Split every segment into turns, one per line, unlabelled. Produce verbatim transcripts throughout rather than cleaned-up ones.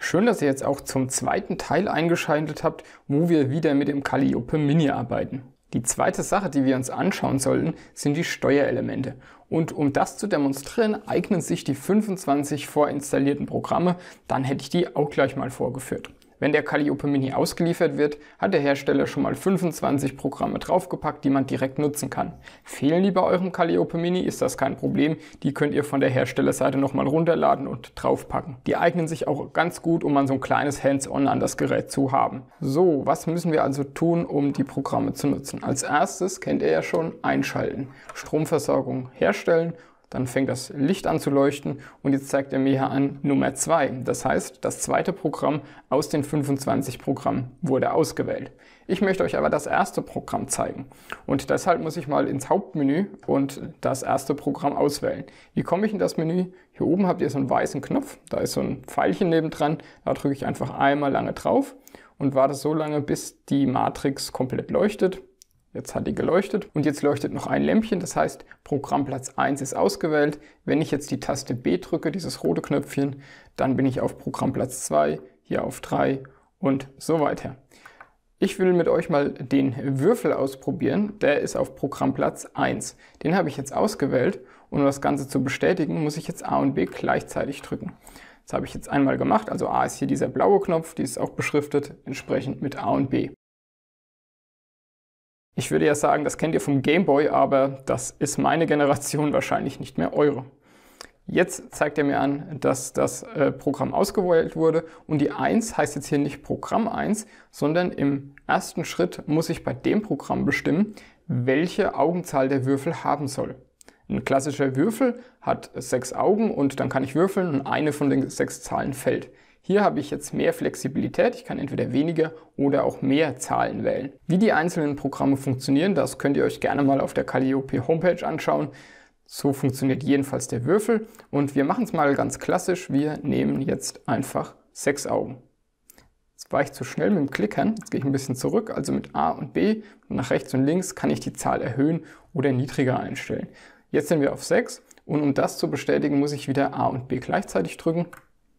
Schön, dass ihr jetzt auch zum zweiten Teil eingeschaltet habt, wo wir wieder mit dem Calliope Mini arbeiten. Die zweite Sache, die wir uns anschauen sollten, sind die Steuerelemente. Und um das zu demonstrieren, eignen sich die fünfundzwanzig vorinstallierten Programme, dann hätte ich die auch gleich mal vorgeführt. Wenn der Calliope Mini ausgeliefert wird, hat der Hersteller schon mal fünfundzwanzig Programme draufgepackt, die man direkt nutzen kann. Fehlen die bei eurem Calliope Mini, ist das kein Problem. Die könnt ihr von der Herstellerseite nochmal runterladen und draufpacken. Die eignen sich auch ganz gut, um mal so ein kleines Hands-on an das Gerät zu haben. So, was müssen wir also tun, um die Programme zu nutzen? Als erstes kennt ihr ja schon einschalten. Stromversorgung herstellen. Dann fängt das Licht an zu leuchten und jetzt zeigt er mir hier an Nummer zwei. Das heißt, das zweite Programm aus den fünfundzwanzig Programmen wurde ausgewählt. Ich möchte euch aber das erste Programm zeigen und deshalb muss ich mal ins Hauptmenü und das erste Programm auswählen. Wie komme ich in das Menü? Hier oben habt ihr so einen weißen Knopf, da ist so ein Pfeilchen nebendran, da drücke ich einfach einmal lange drauf und warte so lange, bis die Matrix komplett leuchtet. Jetzt hat die geleuchtet und jetzt leuchtet noch ein Lämpchen, das heißt Programmplatz eins ist ausgewählt. Wenn ich jetzt die Taste B drücke, dieses rote Knöpfchen, dann bin ich auf Programmplatz zwei, hier auf drei und so weiter. Ich will mit euch mal den Würfel ausprobieren, der ist auf Programmplatz eins. Den habe ich jetzt ausgewählt und um das Ganze zu bestätigen, muss ich jetzt A und B gleichzeitig drücken. Das habe ich jetzt einmal gemacht, also A ist hier dieser blaue Knopf, die ist auch beschriftet, entsprechend mit A und B. Ich würde ja sagen, das kennt ihr vom Gameboy, aber das ist meine Generation, wahrscheinlich nicht mehr eure. Jetzt zeigt er mir an, dass das äh, Programm ausgewählt wurde und die eins heißt jetzt hier nicht Programm eins, sondern im ersten Schritt muss ich bei dem Programm bestimmen, welche Augenzahl der Würfel haben soll. Ein klassischer Würfel hat sechs Augen und dann kann ich würfeln und eine von den sechs Zahlen fällt. Hier habe ich jetzt mehr Flexibilität, ich kann entweder weniger oder auch mehr Zahlen wählen. Wie die einzelnen Programme funktionieren, das könnt ihr euch gerne mal auf der Calliope Homepage anschauen. So funktioniert jedenfalls der Würfel und wir machen es mal ganz klassisch, wir nehmen jetzt einfach sechs Augen. Jetzt war ich zu schnell mit dem Klickern, jetzt gehe ich ein bisschen zurück, also mit A und B, nach rechts und links kann ich die Zahl erhöhen oder niedriger einstellen. Jetzt sind wir auf sechs und um das zu bestätigen, muss ich wieder A und B gleichzeitig drücken.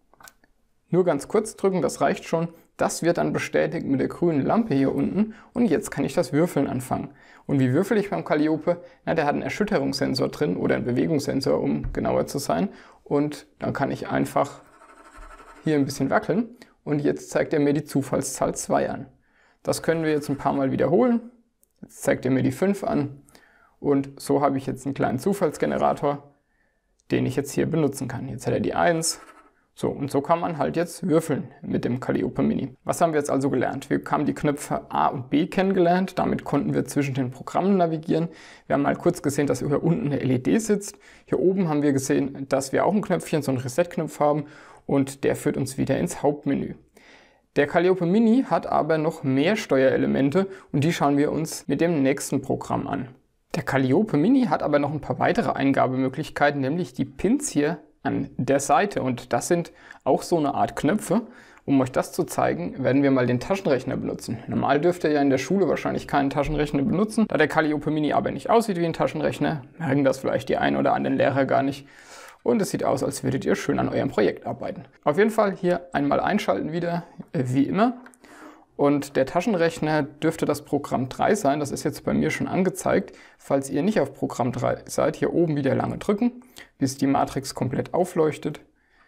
Nur ganz kurz drücken, das reicht schon. Das wird dann bestätigt mit der grünen Lampe hier unten und jetzt kann ich das Würfeln anfangen. Und wie würfel ich beim Calliope? Na, der hat einen Erschütterungssensor drin oder einen Bewegungssensor, um genauer zu sein. Und dann kann ich einfach hier ein bisschen wackeln und jetzt zeigt er mir die Zufallszahl zwei an. Das können wir jetzt ein paar Mal wiederholen. Jetzt zeigt er mir die fünf an und so habe ich jetzt einen kleinen Zufallsgenerator, den ich jetzt hier benutzen kann. Jetzt hat er die eins. So, und so kann man halt jetzt würfeln mit dem Calliope Mini. Was haben wir jetzt also gelernt? Wir haben die Knöpfe A und B kennengelernt, damit konnten wir zwischen den Programmen navigieren. Wir haben mal kurz gesehen, dass hier unten eine L E D sitzt. Hier oben haben wir gesehen, dass wir auch ein Knöpfchen, so einen Reset-Knopf haben und der führt uns wieder ins Hauptmenü. Der Calliope Mini hat aber noch mehr Steuerelemente und die schauen wir uns mit dem nächsten Programm an. Der Calliope Mini hat aber noch ein paar weitere Eingabemöglichkeiten, nämlich die Pins hier an der Seite und das sind auch so eine Art Knöpfe. Um euch das zu zeigen, werden wir mal den Taschenrechner benutzen. Normal dürft ihr ja in der Schule wahrscheinlich keinen Taschenrechner benutzen. Da der Calliope Mini aber nicht aussieht wie ein Taschenrechner, merken das vielleicht die ein oder anderen Lehrer gar nicht. Und es sieht aus, als würdet ihr schön an eurem Projekt arbeiten. Auf jeden Fall hier einmal einschalten wieder, äh, wie immer. Und der Taschenrechner dürfte das Programm drei sein, das ist jetzt bei mir schon angezeigt. Falls ihr nicht auf Programm drei seid, hier oben wieder lange drücken, bis die Matrix komplett aufleuchtet.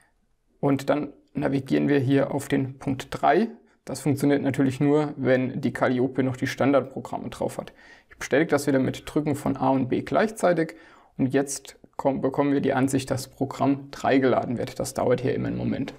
Und dann navigieren wir hier auf den Punkt drei. Das funktioniert natürlich nur, wenn die Calliope noch die Standardprogramme drauf hat. Ich bestätige das wieder mit Drücken von A und B gleichzeitig und jetzt kommen, bekommen wir die Ansicht, dass Programm drei geladen wird. Das dauert hier immer einen Moment.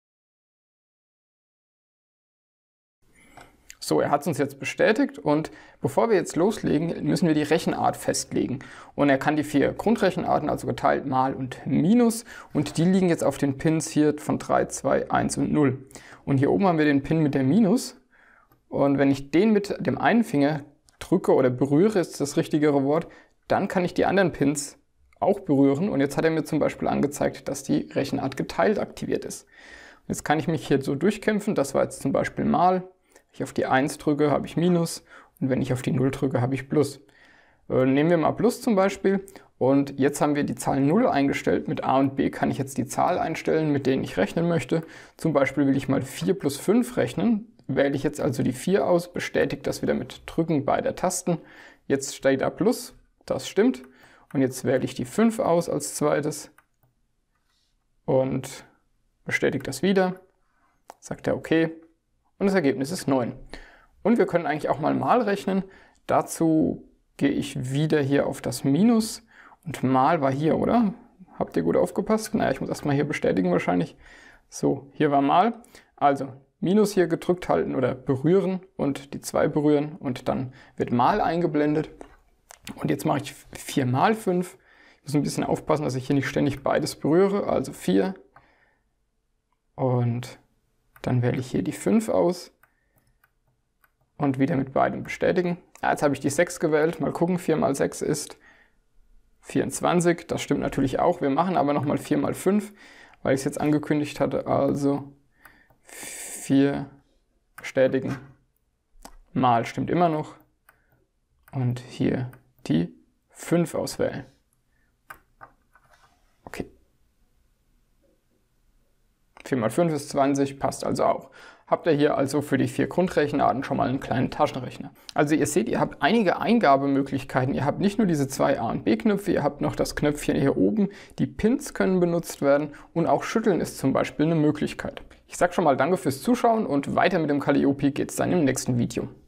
So, er hat es uns jetzt bestätigt und bevor wir jetzt loslegen, müssen wir die Rechenart festlegen. Und er kann die vier Grundrechenarten, also geteilt, mal und minus, und die liegen jetzt auf den Pins hier von drei, zwei, eins und null. Und hier oben haben wir den Pin mit der Minus und wenn ich den mit dem einen Finger drücke oder berühre, ist das richtigere Wort, dann kann ich die anderen Pins auch berühren und jetzt hat er mir zum Beispiel angezeigt, dass die Rechenart geteilt aktiviert ist. Jetzt kann ich mich hier so durchkämpfen, das war jetzt zum Beispiel mal. Wenn ich auf die eins drücke, habe ich Minus und wenn ich auf die null drücke, habe ich Plus. Äh, nehmen wir mal Plus zum Beispiel Und jetzt haben wir die Zahl null eingestellt. Mit A und B kann ich jetzt die Zahl einstellen, mit denen ich rechnen möchte. Zum Beispiel will ich mal vier plus fünf rechnen. Wähle ich jetzt also die vier aus, bestätige das wieder mit Drücken beider Tasten. Jetzt steht da Plus, das stimmt. Und jetzt wähle ich die fünf aus als zweites und bestätige das wieder. Sagt er OK. Und das Ergebnis ist neun. Und wir können eigentlich auch mal mal rechnen. Dazu gehe ich wieder hier auf das Minus. Und mal war hier, oder? Habt ihr gut aufgepasst? Naja, ich muss erstmal hier bestätigen wahrscheinlich. So, hier war mal. Also, Minus hier gedrückt halten oder berühren und die zwei berühren und dann wird mal eingeblendet. Und jetzt mache ich vier mal fünf. Ich muss ein bisschen aufpassen, dass ich hier nicht ständig beides berühre. Also vier. Und dann wähle ich hier die fünf aus. Und wieder mit beidem bestätigen. Ja, jetzt habe ich die sechs gewählt. Mal gucken, vier mal sechs ist vierundzwanzig. Das stimmt natürlich auch. Wir machen aber nochmal vier mal fünf, weil ich es jetzt angekündigt hatte. Also vier bestätigen. Mal stimmt immer noch. Und hier die fünf auswählen. Okay. vier mal fünf ist zwanzig, passt also auch. Habt ihr hier also für die vier Grundrechenarten schon mal einen kleinen Taschenrechner. Also ihr seht, ihr habt einige Eingabemöglichkeiten. Ihr habt nicht nur diese zwei A- und B-Knöpfe, ihr habt noch das Knöpfchen hier oben. Die Pins können benutzt werden und auch Schütteln ist zum Beispiel eine Möglichkeit. Ich sage schon mal danke fürs Zuschauen und weiter mit dem Calliope geht es dann im nächsten Video.